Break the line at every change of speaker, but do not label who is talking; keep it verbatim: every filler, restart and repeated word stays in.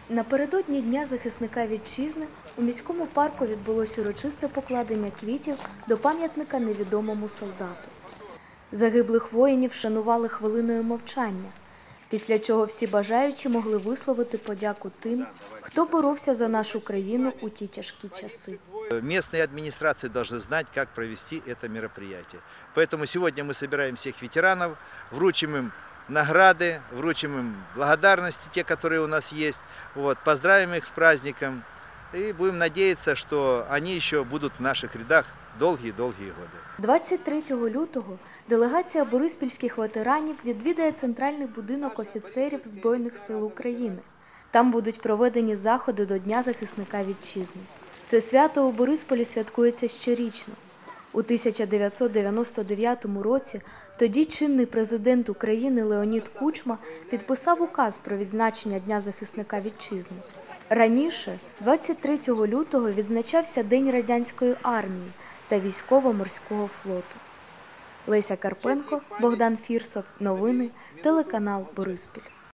Напередодні Дня захисника вітчизни у міському парку відбулось урочисте покладення квітів до пам'ятника невідомому солдату. Загиблих воїнів вшанували хвилиною мовчання, після чого всі бажаючі могли висловити подяку тим, хто боровся за нашу країну у ті тяжкі часи.
Местные администрации должны знать, как провести это мероприятие. Поэтому сегодня мы собираем всех ветеранов, вручим им награды, вручим им благодарности, те, которые у нас есть, вот, поздравим их с праздником и будем надеяться, что они еще будут в наших рядах довгі-довгі роки.
двадцять третього лютого делегація бориспільських ветеранів відвідає центральний будинок офіцерів Збройних сил України. Там будуть проведені заходи до Дня захисника вітчизни. Це свято у Борисполі святкується щорічно. У тисяча дев'ятсот дев'яносто дев'ятому році тоді чинний президент України Леонід Кучма підписав указ про відзначення Дня захисника вітчизни. Раніше, двадцять третього лютого, відзначався День радянської армії та військово-морського флоту. Леся Карпенко, Богдан Фірсов. Новини. Телеканал Бориспіль.